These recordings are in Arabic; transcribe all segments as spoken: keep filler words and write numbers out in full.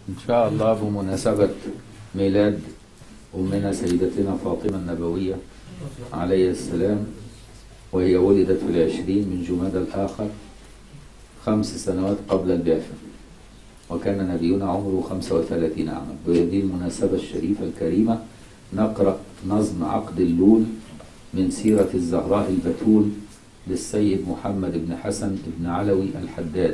إن شاء الله بمناسبة ميلاد أمنا سيدتنا فاطمة النبوية عليه السلام، وهي ولدت في العشرين من جمادى الآخر خمس سنوات قبل البعثة، وكان نبينا عمره خمسة وثلاثين عاما. بهذه المناسبة الشريفة الكريمة نقرأ نظم عقد اللول من سيرة الزهراء البتول للسيد محمد بن حسن بن علوي الحداد،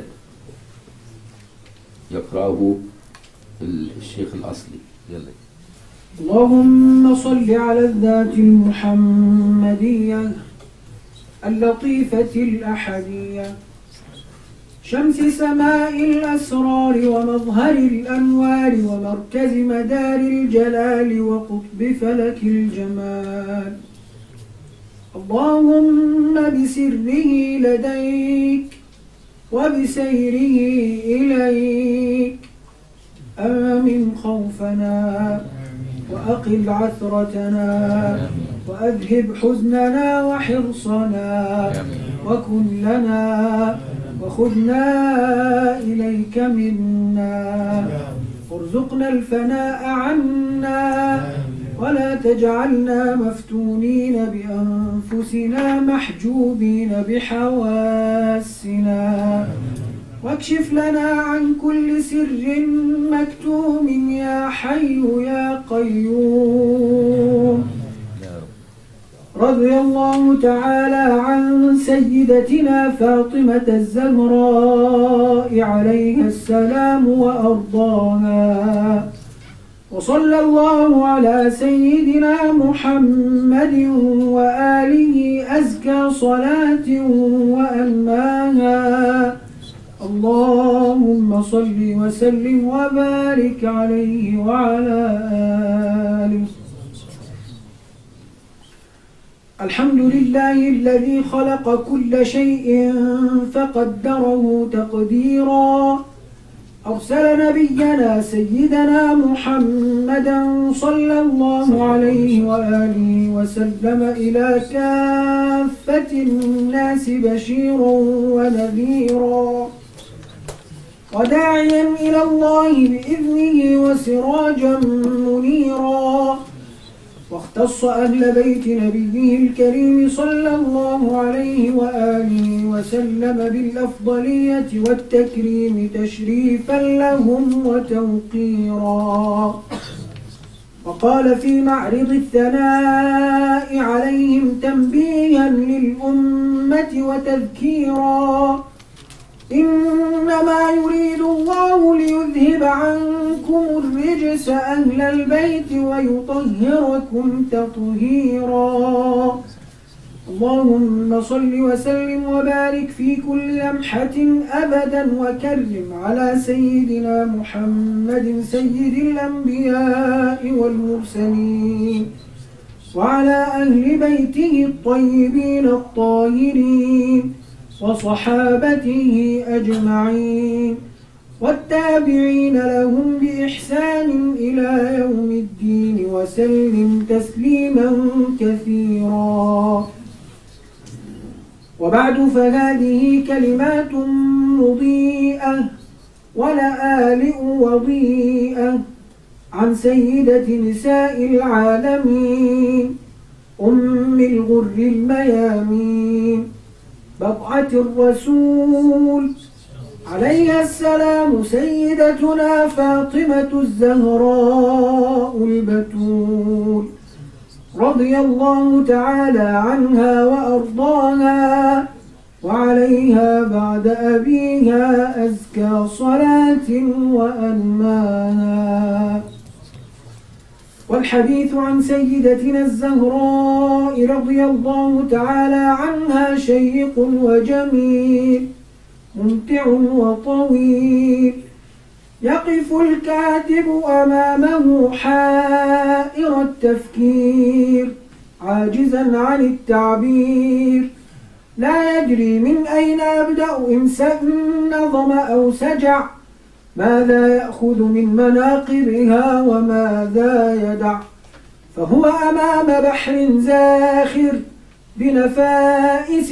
يقرأه الشيخ الأصلي. يلا. اللهم صل على الذات المحمدية اللطيفة الأحدية، شمس سماء الأسرار ومظهر الأنوار ومركز مدار الجلال وقطب فلك الجمال. اللهم بسره لديك وبسيره إليك آمن خوفنا وأقل عثرتنا وأذهب حزننا وحرصنا وكن لنا وخذنا إليك منا، وارزقنا الفناء عنا ولا تجعلنا مفتونين بأنفسنا محجوبين بحواسنا، واكشف لنا عن كل سر مكتوم يا حي يا قيوم. رضي الله تعالى عن سيدتنا فاطمة الزهراء عليها السلام وأرضاها، وصلى الله على سيدنا محمد وآله أزكى صلاة وأنماها. اللهم صل وسلم وبارك عليه وعلى آله. الحمد لله الذي خلق كل شيء فقدره تقديرا، أرسل نبينا سيدنا محمدا صلى الله عليه وآله وسلم إلى كافة الناس بشيرا ونذيرا وداعيا إلى الله بإذنه وسراجا منيرا، واختص أهل بيت نبيه الكريم صلى الله عليه وآله وسلم بالأفضلية والتكريم تشريفا لهم وتوقيرا، وقال في معرض الثناء عليهم تنبيها للأمة وتذكيرا: إنما يريد الله ليذهب عنكم الرجس أهل البيت ويطهركم تطهيرا. اللهم صل وسلم وبارك في كل لمحة أبدا وكرم على سيدنا محمد سيد الأنبياء والمرسلين وعلى أهل بيته الطيبين الطاهرين وصحابته أجمعين والتابعين لهم بإحسان إلى يوم الدين وسلم تسليما كثيرا. وبعد، فهذه كلمات مضيئة ولآلئ وضيئة عن سيدة نساء العالمين أم الغر الميامين بضعة الرسول عليها السلام، سيدتنا فاطمة الزهراء البتول، رضي الله تعالى عنها وأرضاها، وعليها بعد أبيها أزكى صلاة وأنماها. والحديث عن سيدتنا الزهراء رضي الله تعالى عنها شيق وجميل ممتع وطويل، يقف الكاتب أمامه حائر التفكير عاجزا عن التعبير، لا يدري من أين يبدأ إن نظم أو سجع، ماذا يأخذ من مناقبها وماذا يدع، فهو أمام بحر زاخر بنفائس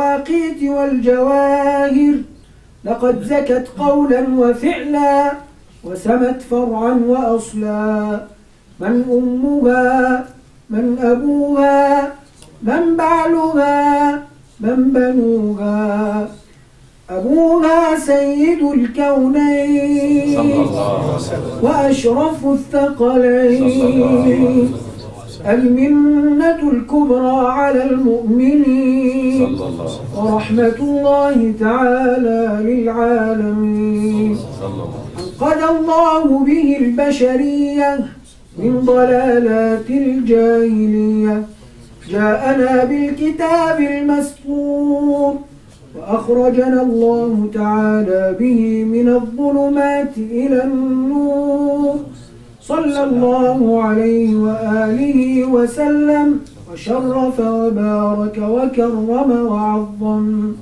اليواقيت والجواهر، لقد زكت قولا وفعلا وسمت فرعا وأصلا. من أمها؟ من أبوها؟ من بعلها؟ من بنوها؟ أبوها سيد الكونين وأشرف الثقلين، المنة الكبرى على المؤمنين ورحمة الله تعالى للعالمين. أنقذ الله به البشرية من ضلالات الجاهلية، جاءنا بالكتاب المسطور وأخرجنا الله تعالى به من الظلمات إلى النور، صلى الله عليه وآله وسلم وشرف وبارك وكرم وعظم.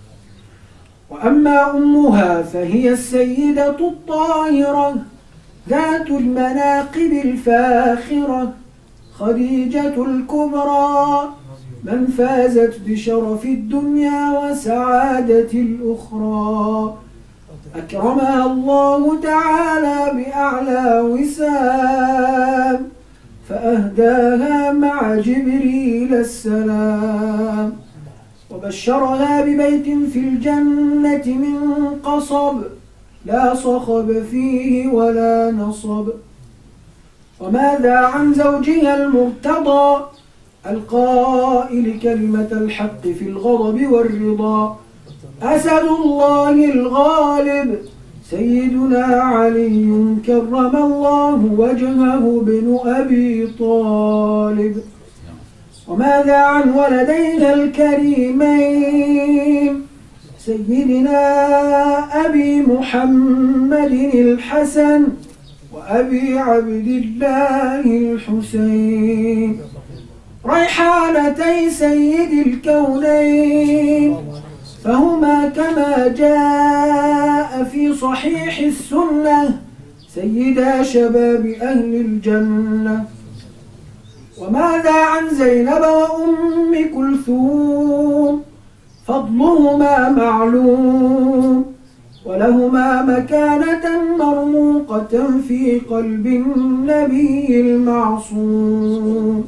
وأما أمها فهي السيدة الطاهرة ذات المناقب الفاخرة، خديجة الكبرى، من فازت بشرف الدنيا وسعادة الأخرى، أكرمها الله تعالى بأعلى وسام، فأهداها مع جبريل السلام، وبشرها ببيت في الجنة من قصب لا صخب فيه ولا نصب. وماذا عن زوجها المرتضى القائل كلمة الحق في الغضب والرضا، أسد الله الغالب سيدنا علي كرم الله وجهه بن أبي طالب. وماذا عن ولدينا الكريمين سيدنا أبي محمد الحسن وأبي عبد الله الحسين، ريحانتي سيد الكونين، فهما كما جاء في صحيح السنة سيدا شباب أهل الجنة. وماذا عن زينب وأم كلثوم، فضلهما معلوم، ولهما مكانة مرموقة في قلب النبي المعصوم.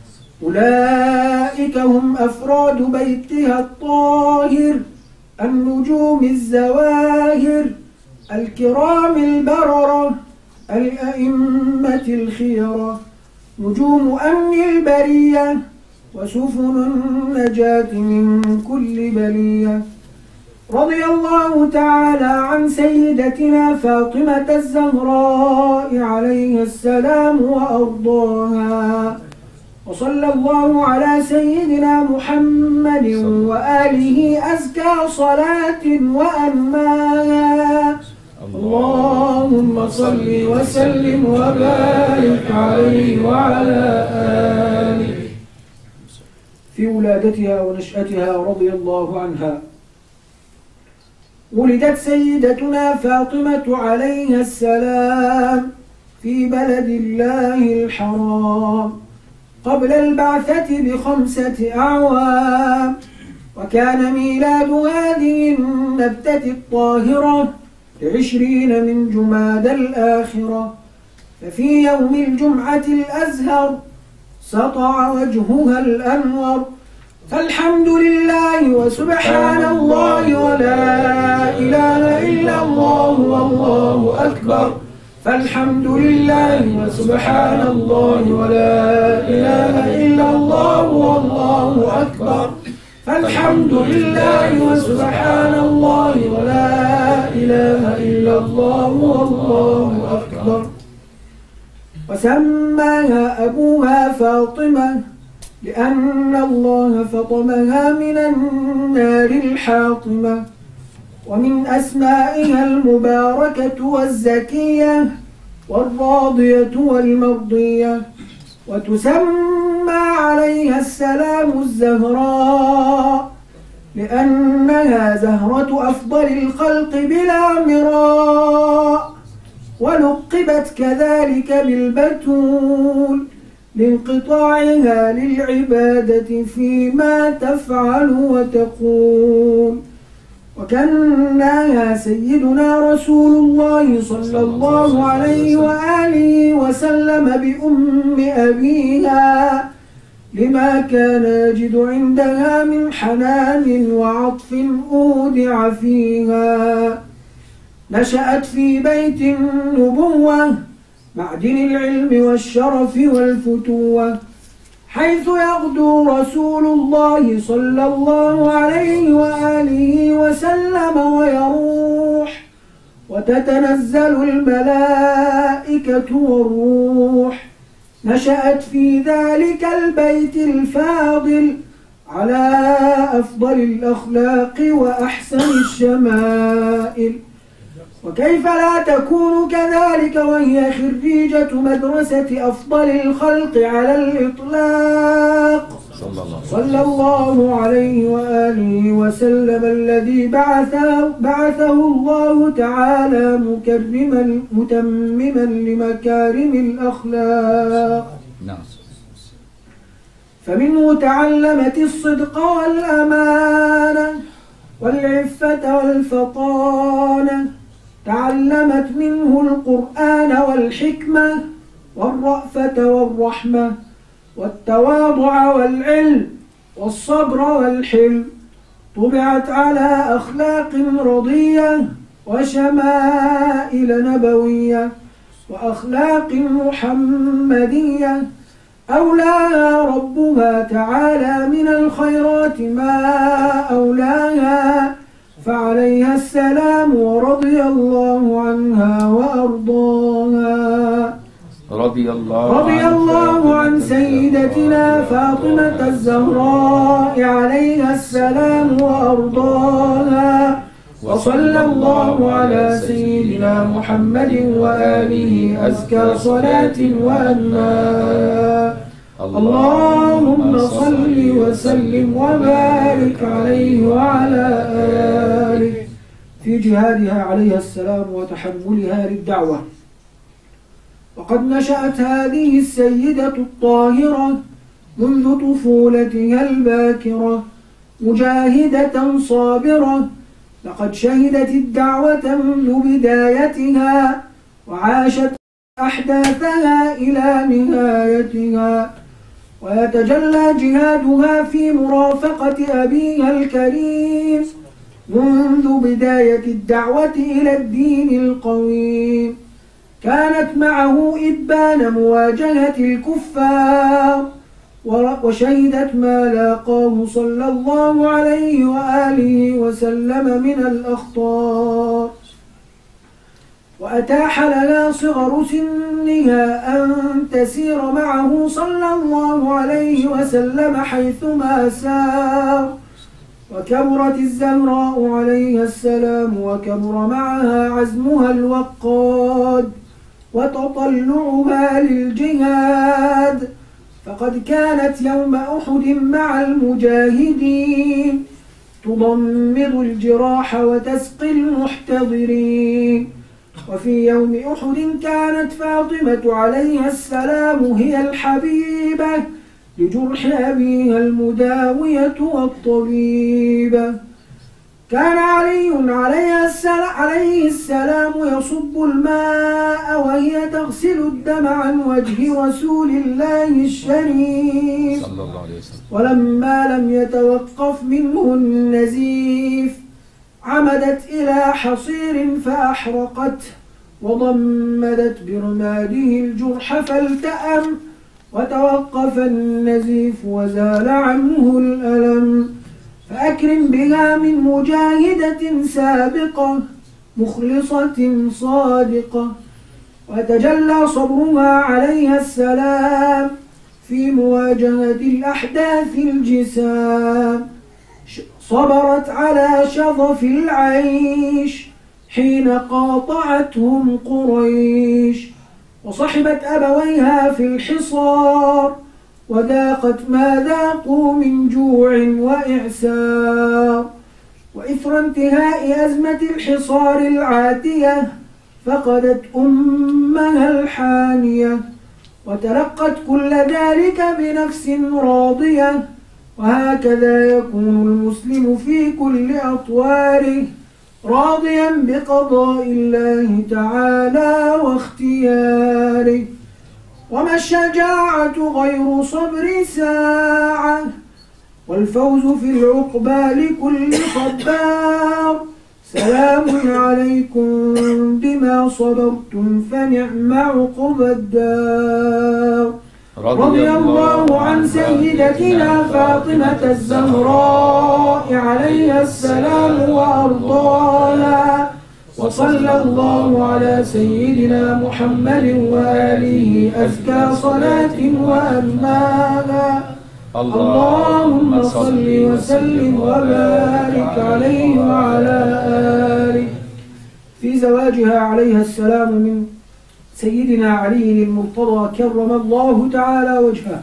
أولئك هم أفراد بيتها الطاهر، النجوم الزواهر، الكرام البررة، الأئمة الخيرة، نجوم أمن البرية، وسفن النجاة من كل بلية. رضي الله تعالى عن سيدتنا فاطمة الزهراء عليها السلام وأرضاها، وصلى الله على سيدنا محمد وآله أزكى صلاة وأنماها. اللهم صل وسلم وبارك عليه وعلى آله. في ولادتها ونشأتها رضي الله عنها ولدت سيدتنا فاطمة عليها السلام في بلد الله الحرام قبل البعثة بخمسة أعوام، وكان ميلاد هذه النبتة الطاهرة لعشرين من جماد الآخرة، ففي يوم الجمعة الأزهر سطع وجهها الأنور، فالحمد لله وسبحان الله ولا إله إلا الله والله أكبر، فالحمد لله وسبحان الله ولا إله إلا الله والله أكبر، فالحمد لله وسبحان الله ولا إله إلا الله والله أكبر. وسماها أبوها فاطمة لأن الله فطمها من النار الحاطمة. ومن أسمائها المباركة والزكية والراضية والمرضية. وتسمى عليها السلام الزهراء لأنها زهرة أفضل الخلق بلا مراء، ولقبت كذلك بالبتول لانقطاعها للعبادة فيما تفعل وتقول. وكناها سيدنا رسول الله صلى الله عليه وآله وسلم بأم أبيها لما كان يجد عندها من حنان وعطف أودع فيها. نشأت في بيت النبوة معدن العلم والشرف والفتوة، حيث يغدو رسول الله صلى الله عليه وآله وسلم ويروح، وتتنزل الملائكة والروح. نشأت في ذلك البيت الفاضل على أفضل الأخلاق وأحسن الشمائل، وكيف لا تكون كذلك وهي خريجة مدرسة أفضل الخلق على الإطلاق صلى الله عليه وآله وسلم، الذي بعثه, بعثه الله تعالى مكرما متمما لمكارم الأخلاق. فمنه تعلمت الصدق والأمانة والعفة والفطانة، تعلمت منه القرآن والحكمة والرأفة والرحمة والتواضع والعلم والصبر والحلم. طبعت على أخلاق رضية وشمائل نبوية وأخلاق محمدية، أولاها ربها تعالى من الخيرات ما أولاها، فعليها السلام ورضي الله عنها وأرضاها. رضي الله, رضي الله عن سيدتنا فاطمة الزهراء عليها السلام وأرضاها، وصلى الله على سيدنا محمد وآله أزكى صلاة وأنها. اللهم صل وسلم وبارك عليه وعلى آله في جهادها عليها السلام وتحملها للدعوة. وقد نشأت هذه السيدة الطاهرة منذ طفولتها الباكرة مجاهدة صابرة، لقد شهدت الدعوة منذ بدايتها وعاشت أحداثها إلى نهايتها، ويتجلى جهادها في مرافقة أبيها الكريم منذ بداية الدعوة إلى الدين القويم. كانت معه إبان مواجهة الكفار، وشهدت ما لاقاه صلى الله عليه وآله وسلم من الأخطار، وأتاح لها صغر سنها أن تسير معه صلى الله عليه وسلم حيثما سار. وكبرت الزهراء عليها السلام وكبر معها عزمها الوقاد وتطلعها للجهاد، فقد كانت يوم أحد مع المجاهدين تضمد الجراح وتسقي المحتضرين. وفي يوم أحد كانت فاطمة عليها السلام هي الحبيبة لجرح أبيها المداوية والطبيبة. كان علي عليه السلام يصب الماء وهي تغسل الدم عن وجه رسول الله الشريف صلى الله عليه وسلم، ولما لم يتوقف منه النزيف عمدت إلى حصير فأحرقته وضمدت برماده الجرح فالتأم، وتوقف النزيف وزال عنه الألم. فأكرم بها من مجاهدة سابقة مخلصة صادقة، وتجلى صبرها عليها السلام في مواجهة الأحداث الجسام. صبرت على شظف العيش حين قاطعتهم قريش، وصحبت أبويها في الحصار وذاقت ما ذاقوا من جوع وإعسار. وإثر انتهاء أزمة الحصار العاتية فقدت أمها الحانية، وتلقت كل ذلك بنفس راضية، وهكذا يكون المسلم في كل أطواره راضيا بقضاء الله تعالى واختياره. وما الشجاعة غير صبر ساعة، والفوز في العقبى لكل صبار. سلام عليكم بما صبرتم فنعم عقبى الدار. رضي الله عن سيدتنا فاطمة الزهراء عليها السلام وأرضاها، وصلى الله على سيدنا محمد وآله أزكى صلاة وأمانا. اللهم صل وسلم وبارك عليه وعلى آله. في زواجها عليها السلام من سيدنا علي المرتضى كرم الله تعالى وجهه،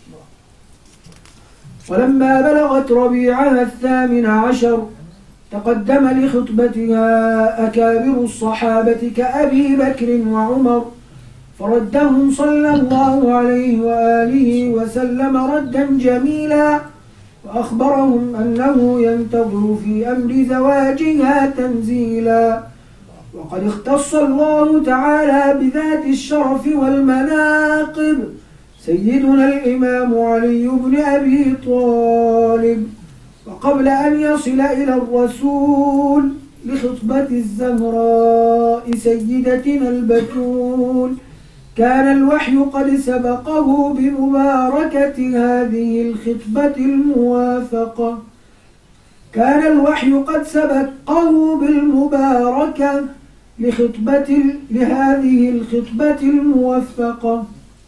ولما بلغت ربيعها الثامن عشر تقدم لخطبتها أكابر الصحابة كأبي بكر وعمر، فردهم صلى الله عليه وآله وسلم ردا جميلا، وأخبرهم أنه ينتظر في أمر زواجها تنزيلا. وقد اختص الله تعالى بذات الشرف والمناقب سيدنا الإمام علي بن أبي طالب. وقبل أن يصل إلى الرسول لخطبة الزهراء سيدتنا البتول كان الوحي قد سبقه بمباركة هذه الخطبة الموافقة كان الوحي قد سبقه بالمباركة لخطبة لهذه الخطبة الموفقة.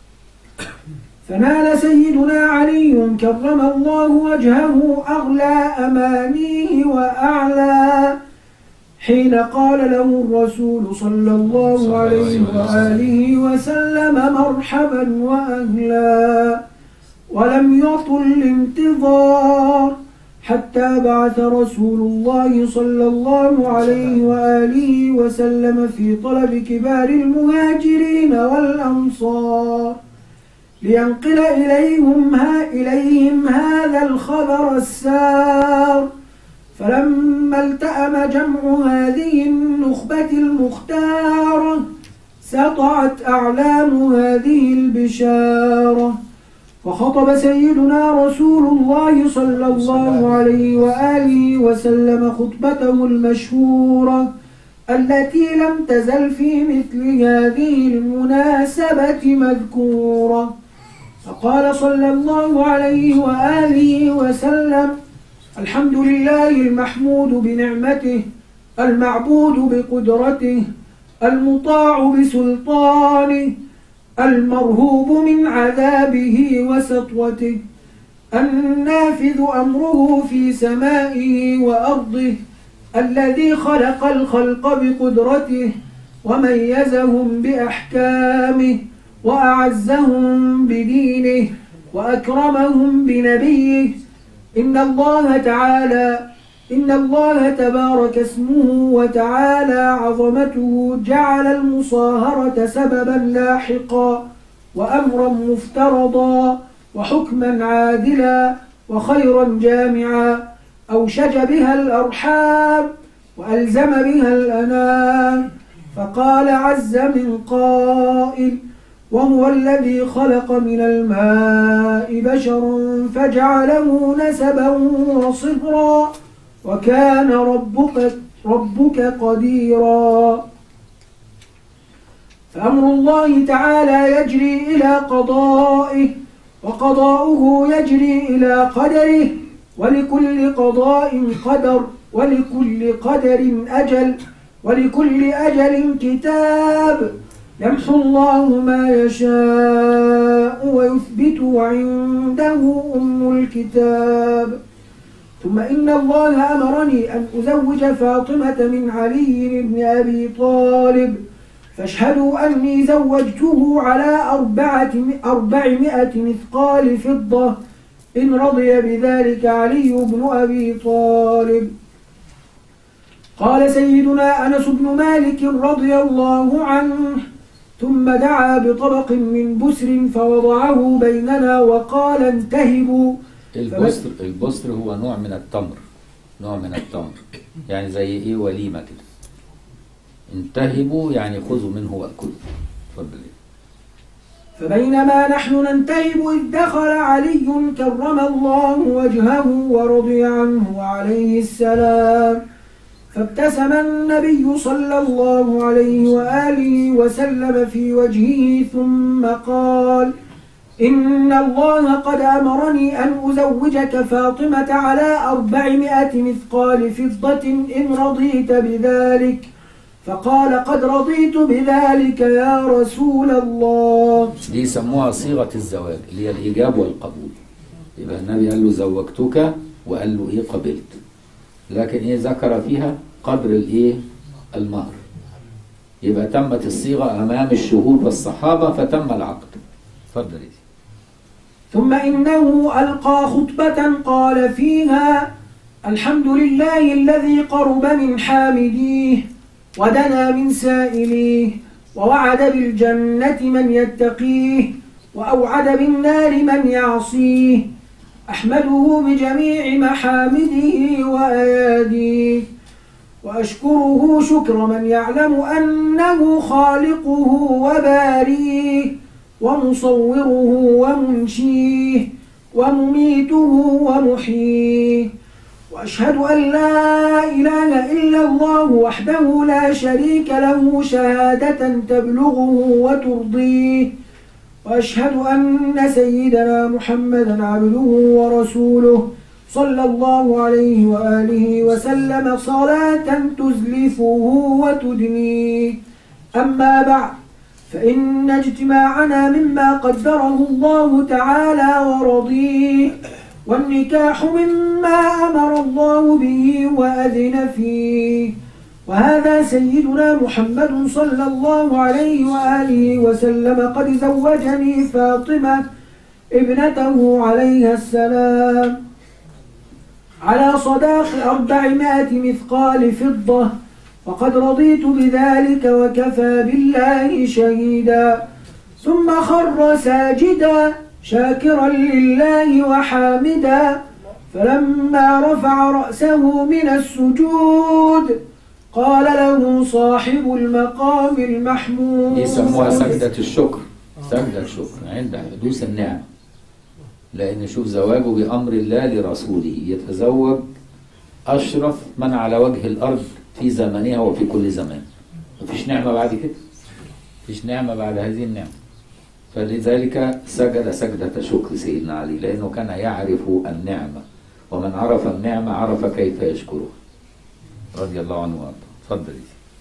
فنال سيدنا علي كرم الله وجهه أغلى أمانيه وأعلى حين قال له الرسول صلى الله عليه وآله وسلم مرحبا وأهلا، ولم يطل الانتظار حتى بعث رسول الله صلى الله عليه وآله وسلم في طلب كبار المهاجرين والأنصار لينقل إليهم, ها إليهم هذا الخبر السار. فلما التأم جمع هذه النخبة المختارة سطعت أعلام هذه البشارة، وخطب سيدنا رسول الله صلى الله عليه وآله وسلم خطبته المشهورة التي لم تزل في مثل هذه المناسبة مذكورة. فقال صلى الله عليه وآله وسلم: الحمد لله المحمود بنعمته، المعبود بقدرته، المطاع بسلطانه، المرهوب من عذابه وسطوته، النافذ أمره في سمائه وأرضه، الذي خلق الخلق بقدرته وميزهم بأحكامه وأعزهم بدينه وأكرمهم بنبيه. إن الله تعالى إن الله تبارك اسمه وتعالى عظمته جعل المصاهرة سببا لاحقا وأمرا مفترضا وحكما عادلا وخيرا جامعا، أوشج بها الأرحام وألزم بها الأنام. فقال عز من قائل: وهو الذي خلق من الماء بشرا فجعله نسبا وصهرا وكان ربك, ربك قديرا. فأمر الله تعالى يجري إلى قضائه، وقضاؤه يجري إلى قدره، ولكل قضاء قدر، ولكل قدر أجل، ولكل أجل كتاب. يمحو الله ما يشاء ويثبت وعنده أم الكتاب. ثم إن الله أمرني أن أزوج فاطمة من علي بن أبي طالب، فاشهدوا أني زوجته على أربعة أربعمائة مثقال فضة إن رضي بذلك علي بن أبي طالب. قال سيدنا أنس بن مالك رضي الله عنه: ثم دعا بطبق من بسر فوضعه بيننا وقال: انتهبوا البستر البستر هو نوع من التمر، نوع من التمر يعني زي ايه وليمة كده. انتهبوا يعني خذوا منه وأكلوا. اتفضل. فبينما نحن ننتهب إذ دخل علي كرم الله وجهه ورضي عنه عليه السلام، فابتسم النبي صلى الله عليه وآله وسلم في وجهه ثم قال: إن الله قد أمرني أن أزوجك فاطمة على أربعمائة مثقال فضة إن رضيت بذلك. فقال: قد رضيت بذلك يا رسول الله. دي يسموها صيغة الزواج اللي هي الإيجاب والقبول. يبقى النبي قال له زوجتك وقال له إيه قبلت، لكن إيه ذكر فيها قدر الإيه المهر. يبقى تمت الصيغة أمام الشهود والصحابة فتم العقد. اتفضل. ثم إنه ألقى خطبة قال فيها: الحمد لله الذي قرب من حامديه ودنا من سائليه، ووعد بالجنة من يتقيه، وأوعد بالنار من يعصيه. أحمده بجميع محامده وأياديه، وأشكره شكر من يعلم أنه خالقه وباريه، ومصوره ومنشيه، ومميته ومحييه. وأشهد أن لا إله إلا الله وحده لا شريك له شهادة تبلغه وترضيه. وأشهد أن سيدنا محمدا عبده ورسوله صلى الله عليه وآله وسلم صلاة تزلفه وتدنيه. أما بعد، فإن اجتماعنا مما قدره الله تعالى ورضيه، والنكاح مما أمر الله به وأذن فيه. وهذا سيدنا محمد صلى الله عليه وآله وسلم قد زوجني فاطمة ابنته عليها السلام على صداق أربعمائة مثقال فضة، وقد رضيت بذلك وكفى بالله شهيدا. ثم خر ساجدا شاكرا لله وحامدا، فلما رفع رأسه من السجود قال له صاحب المقام المحمود. يسموها سجدة الشكر، سجدة الشكر عند حدوث النعمة. لأن شوف زواجه بأمر الله لرسوله، يتزوج أشرف من على وجه الأرض في زمنها وفي كل زمان. مفيش نعمة بعد كده، مفيش نعمة بعد هذه النعمة. فلذلك سجد سجدة شكر سيدنا علي، لأنه كان يعرف النعمة، ومن عرف النعمة عرف كيف يشكرها رضي الله عنه وارضاه. اتفضل.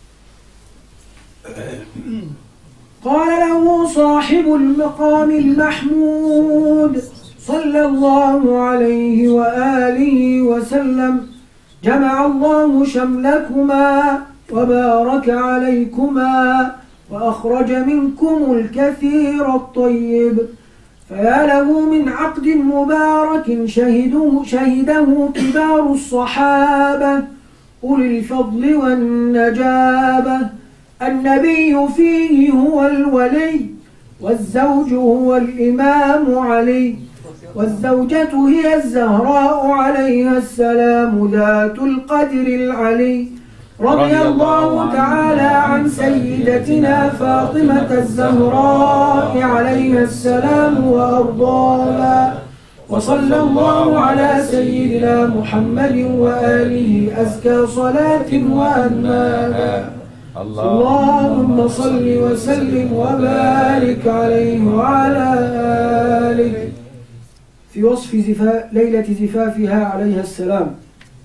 قال له صاحب المقام المحمود صلى الله عليه وآله وسلم: جمع الله شملكما وبارك عليكما وأخرج منكم الكثير الطيب. فيا له من عقد مبارك شهده, شهده كبار الصحابة أولي الفضل والنجابة. النبي فيه هو الولي، والزوج هو الإمام علي، والزوجة هي الزهراء عليها السلام ذات القدر العلي. رضي الله تعالى عن سيدتنا فاطمة الزهراء عليها السلام وأرضاها، وصلى الله على سيدنا محمد وآله أزكى صلاة وأنماها. اللهم صل وسلم وبارك عليه وعلى آله. في وصف زفا ليلة زفافها عليها السلام: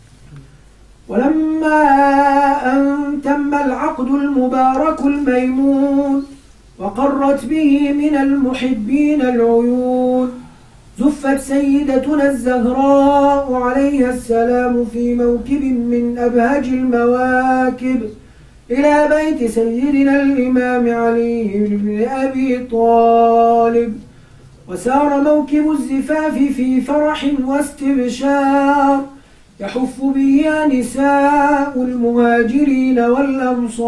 ولما أن تم العقد المبارك الميمون وقرت به من المحبين العيون، زفت سيدتنا الزهراء عليها السلام في موكب من أبهج المواكب إلى بيت سيدنا الإمام علي بن أبي طالب. وسار موكب الزفاف في فرح واستبشار يحف به نساء المهاجرين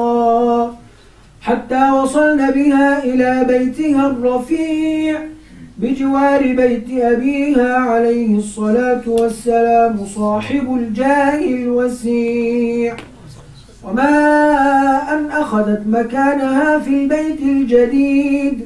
والأنصار، حتى وصلن بها إلى بيتها الرفيع بجوار بيت أبيها عليه الصلاة والسلام صاحب الجاه الوسيع، وما أن أخذت مكانها في البيت الجديد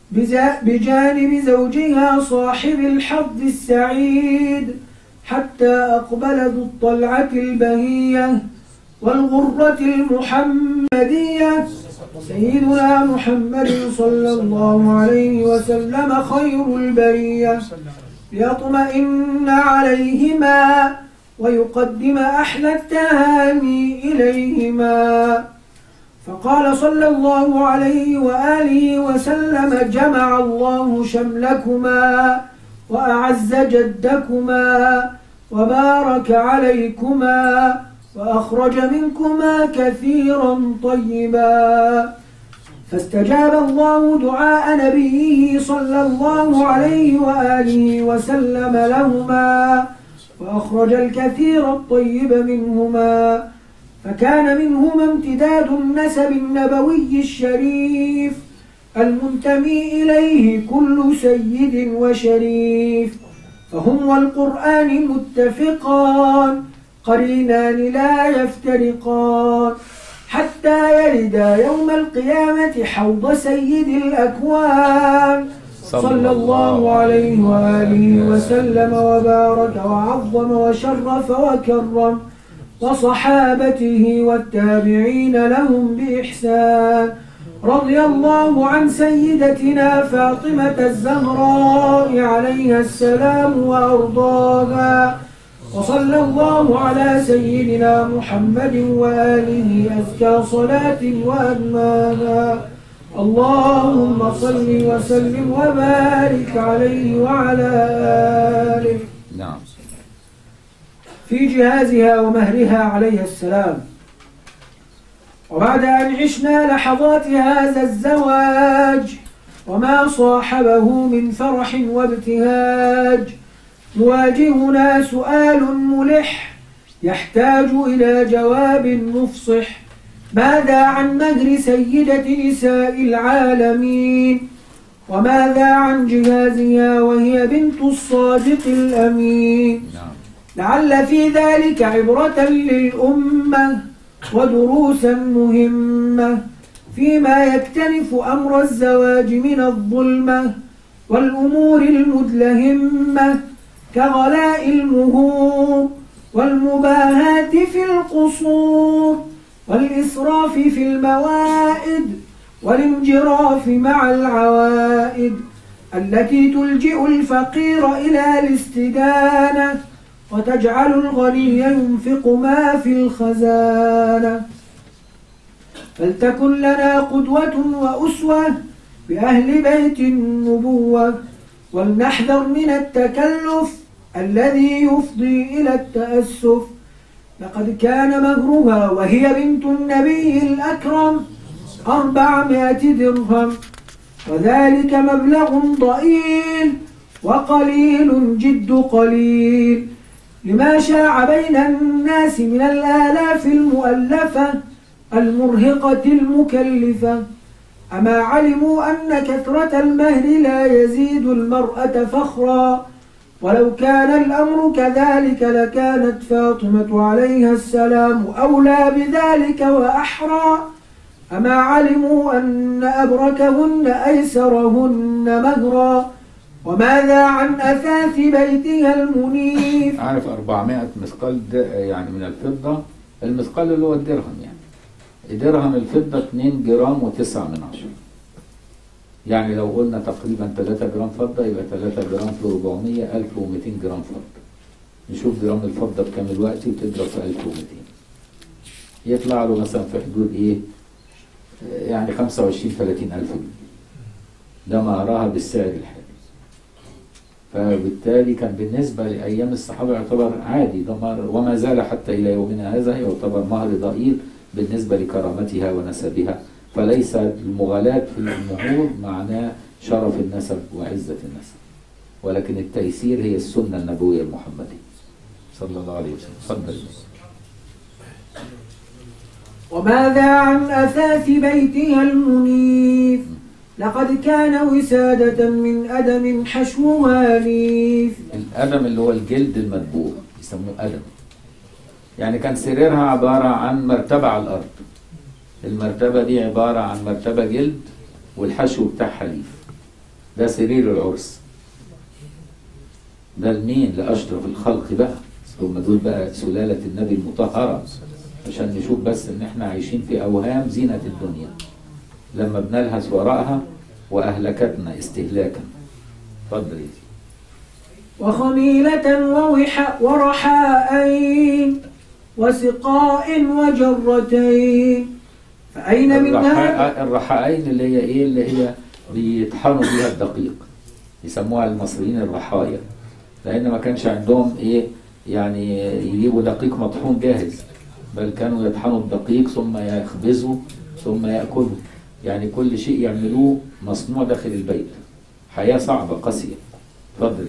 بجانب زوجها صاحب الحظ السعيد، حتى أقبل ذو الطلعة البهية والغرة المحمدية سيدنا محمد صلى الله عليه وسلم خير البرية، ليطمئن عليهما ويقدم أحلى التهاني إليهما. فقال صلى الله عليه وآله وسلم: جمع الله شملكما وأعز جدكما وبارك عليكما وأخرج منكما كثيرا طيبا. فاستجاب الله دعاء نبيه صلى الله عليه وآله وسلم لهما، وأخرج الكثير الطيب منهما، فكان منهما امتداد النسب النبوي الشريف المنتمي إليه كل سيد وشريف، فهم والقرآن متفقان قرينان لا يفترقان، حتى يردا يوم القيامة حوض سيد الأكوان صلى الله عليه وآله وسلم وبارك وعظم وشرف وكرم، وصحابته والتابعين لهم بإحسان. رضي الله عن سيدتنا فاطمة الزهراء عليها السلام وأرضاها، وصلى الله على سيدنا محمد وآله أزكى صلاة وأتماها. اللهم صل وسلم وبارك عليه وعلى آله. نعم. في جهازها ومهرها عليه السلام. وبعد أن عشنا لحظات هذا الزواج وما صاحبه من فرح وابتهاج، يواجهنا سؤال ملح يحتاج إلى جواب مفصح: ماذا عن مهر سيدة نساء العالمين؟ وماذا عن جهازها وهي بنت الصادق الأمين؟ لعل في ذلك عبرة للأمة ودروسا مهمة فيما يكتنف أمر الزواج من الظلمة والأمور المدلهمة كغلاء المهور والمباهاة في القصور والإسراف في الموائد والانجراف مع العوائد التي تلجئ الفقير إلى الاستدانة وتجعل الغني ينفق ما في الخزانة. فلتكن لنا قدوة وأسوة بأهل بيت النبوة، ولنحذر من التكلف الذي يفضي إلى التأسف. لقد كان مهرها وهي بنت النبي الأكرم أربعمائة درهم، وذلك مبلغ ضئيل وقليل جد قليل لما شاع بين الناس من الآلاف المؤلفة المرهقة المكلفة. أما علموا أن كثرة المهر لا يزيد المرأة فخرا، ولو كان الأمر كذلك لكانت فاطمة عليها السلام أولى بذلك وأحرى. أما علموا أن أبركهن أيسرهن مهرا. وماذا عن أثاث بيتها المنيف؟ عارف أربعمائة مثقال يعني من الفضة، المثقال اللي هو الدرهم، يعني درهم الفضة اثنين جرام وتسعة من عشرة، يعني لو قلنا تقريبا ثلاثة جرام فضة يبقى ثلاثة جرام في أربعمائة ألف ومئتين جرام فضة. نشوف جرام الفضة بكام دلوقتي وتضرب في ألف ومئتين، يطلع له مثلا في حدود ايه يعني خمسة وعشرين ثلاثين ألف جنيه. ده مهرها بالسعر الحالي. فبالتالي كان بالنسبة لأيام الصحابة يعتبر عادي ده مهر، وما زال حتى إلى يومنا هذا يعتبر مهر ضئيل بالنسبة لكرامتها ونسبها. فليس المغالاة في المهور معناه شرف النسب وعزة النسب، ولكن التيسير هي السنة النبوية المحمدية صلى الله عليه وسلم. تفضل. وماذا عن أثاث بيتها المنيف؟ لقد كان وسادة من أدم حشوها ليف. الأدم اللي هو الجلد المدبوغ يسموه أدم، يعني كان سريرها عبارة عن مرتبة على الأرض، المرتبة دي عبارة عن مرتبة جلد والحشو بتاعها ليف. ده سرير العرس. ده لمين؟ لأشرف الخلق بقى، هم دول بقى سلالة النبي المطهرة، عشان نشوف بس ان احنا عايشين في اوهام زينة الدنيا لما بنلهث وراءها واهلكتنا استهلاكا. اتفضل. وخميلة ووحاء ورحاءين وسقاء وجرتين. فأين من هذا؟ الرحاءين اللي هي ايه؟ اللي هي بيطحنوا بيها الدقيق، يسموها المصريين الرحايا، لان ما كانش عندهم ايه يعني يجيبوا دقيق مطحون جاهز، بل كانوا يطحنوا الدقيق ثم يخبزوا ثم يأكلوا، يعني كل شيء يعملوه مصنوع داخل البيت. حياة صعبة قاسية. اتفضل.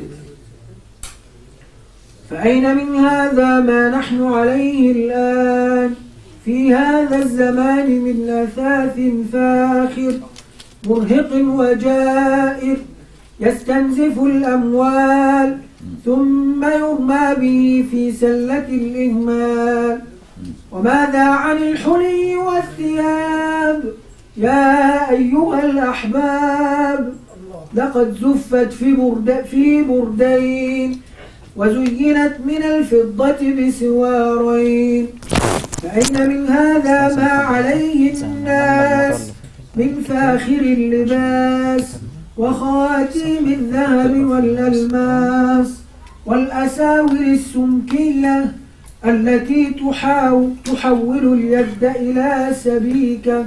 فأين من هذا ما نحن عليه الآن في هذا الزمان من أثاث فاخر مرهق وجائر يستنزف الأموال ثم يرمى به في سلة الإهمال. وماذا عن الحلي والثياب يا أيها الأحباب؟ لقد زفت في, برد في بردين وزينت من الفضة بسوارين. فأين من هذا ما عليه الناس من فاخر اللباس وخواتيم الذهب والألماس والأساور السمكية التي تحاول, تحول اليد إلى سبيكة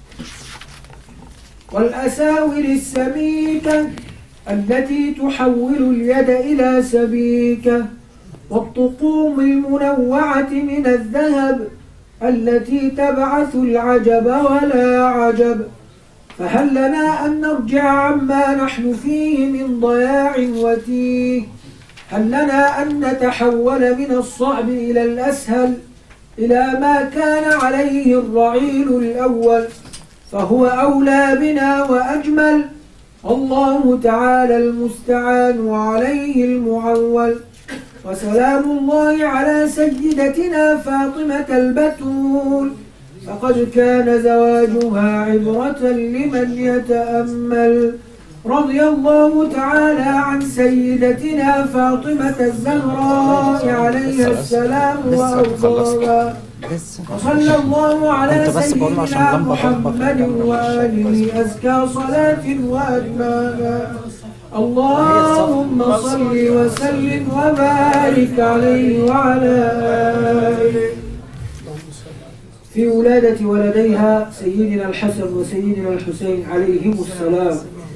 والأساور السميكة التي تحول اليد إلى سبيكة والطقوم المنوعة من الذهب التي تبعث العجب ولا عجب. فهل لنا أن نرجع عما نحن فيه من ضياع وتيه؟ هل لنا أن نتحول من الصعب إلى الأسهل إلى ما كان عليه الرعيل الأول، فهو أولى بنا وأجمل؟ الله تعالى المستعان وعليه المعول. وسلام الله على سيدتنا فاطمة البتول، فقد كان زواجها عبرة لمن يتأمل. رضي الله تعالى عن سيدتنا فاطمة الزهراء عليها السلام وأرضاها. وصلى الله على سيدنا محمد وآله أزكى صلاة وأتماها. اللهم صل وسلم وبارك عليه وعلى آله. في ولادة ولديها سيدنا الحسن وسيدنا الحسين عليهم السلام،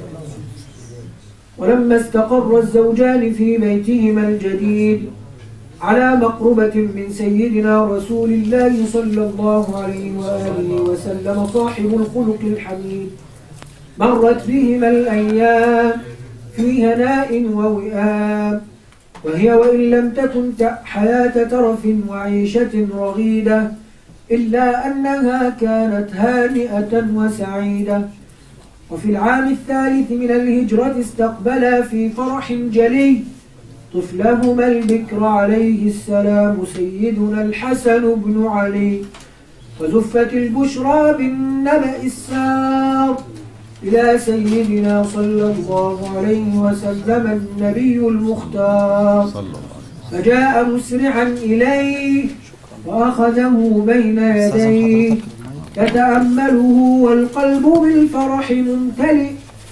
ولما استقر الزوجان في بيتهما الجديد على مقربة من سيدنا رسول الله صلى الله عليه وآله وسلم صاحب الخلق الحميد، مرت بهما الأيام في هناء ووئام، وهي وإن لم تكن حياة ترف وعيشة رغيدة إلا أنها كانت هانئة وسعيدة. وفي العام الثالث من الهجرة استقبلا في فرح جلي طفلهما البكر عليه السلام سيدنا الحسن بن علي، وزفت البشرى بالنبأ السار إلى سيدنا صلى الله عليه وسلم النبي المختار، فجاء مسرعا إليه وأخذه بين يديه يتأمله والقلب بالفرح ممتلئ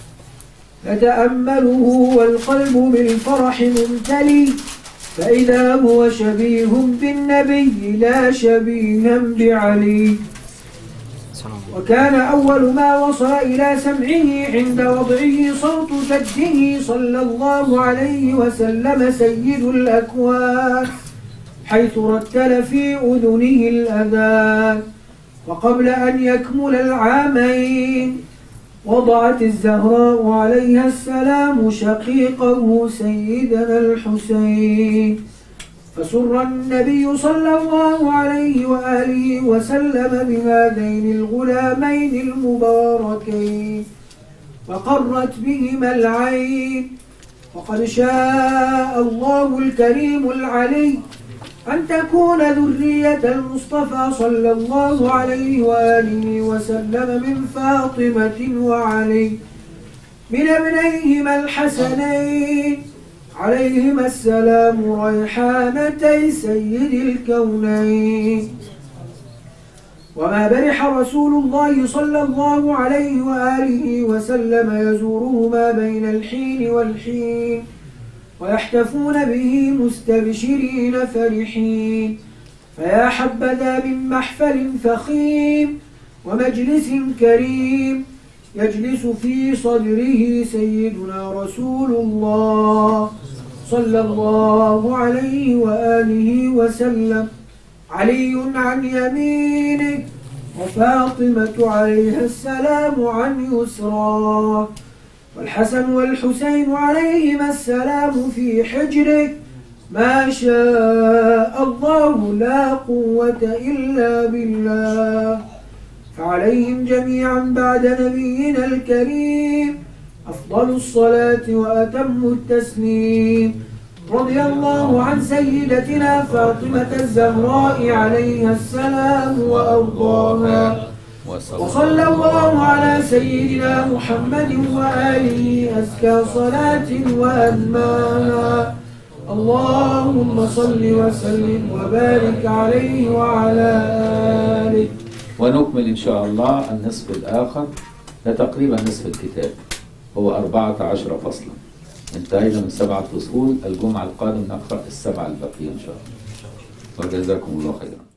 يتأمله والقلب بالفرح ممتلئ فإذا هو شبيه بالنبي لا شبيها بعلي. وكان أول ما وصل إلى سمعه عند وضعه صوت جده صلى الله عليه وسلم سيد الأكوان، حيث رتل في أذنه الأذان. وقبل أن يكمل العامين وضعت الزهراء عليها السلام شقيقه سيدنا الحسين، فسر النبي صلى الله عليه وآله وسلم بهذين الغلامين المباركين. فقرت بهما العين. وقد شاء الله الكريم العلي أن تكون ذرية المصطفى صلى الله عليه وآله وسلم من فاطمة وعلي من ابنيهما الحسنين عليهما السلام ريحانتي سيد الكونين. وما برح رسول الله صلى الله عليه وآله وسلم يزورهما بين الحين والحين ويحتفون به مستبشرين فرحين. فيا حبذا من محفل فخيم ومجلس كريم يجلس في صدره سيدنا رسول الله صلى الله عليه وآله وسلم، علي عن يمينه وفاطمة عليها السلام عن يسراه، والحسن والحسين عليهما السلام في حجره. ما شاء الله لا قوة إلا بالله. فعليهم جميعا بعد نبينا الكريم أفضل الصلاة وأتم التسليم. رضي الله عن سيدتنا فاطمة الزهراء عليها السلام وأرضاها. وصلى الله على سيدنا محمد وآله أزكى صلاة وأنماها. اللهم صل وسلم وبارك عليه وعلى آله. ونكمل إن شاء الله النصف الآخر، ده تقريبا نصف الكتاب، هو أربعة عشر فصلا. انتهينا من سبعة فصول، الجمعة القادمة نقرأ السبعة الباقية إن شاء الله. وجزاكم الله خيرا.